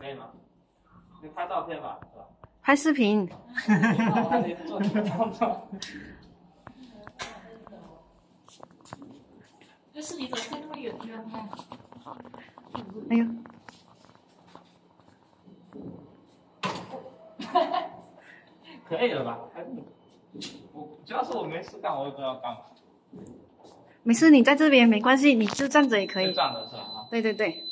可以吗？你拍照片吧，是吧？ 拍视频。 我还得做几个动作。 就是你怎么在那么远的地方拍？ 哎呦， 可以了吧？还是我主要是我没事干，我也不知道干嘛。 没事，你在这边没关系，你就站着也可以。 就站着是吧？ 对对对。